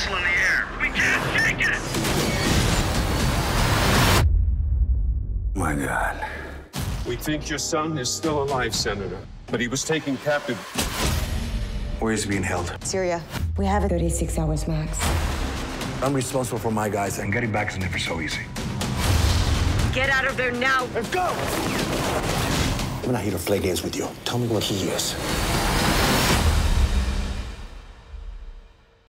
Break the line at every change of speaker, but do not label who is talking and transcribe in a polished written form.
missile in the air. We can't take it!
My God.
We think your son is still alive, Senator, but he was taken captive.
Where is he being held?
Syria. We have 36 hours max.
I'm responsible for my guys, and getting back is never so easy.
Get out of there now.
Let's go! I'm not here to play games with you. Tell me what he is.